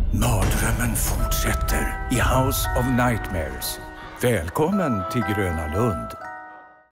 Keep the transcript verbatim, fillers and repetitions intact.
Mardrömmen fortsätter i House of Nightmares. Välkommen till Gröna Lund.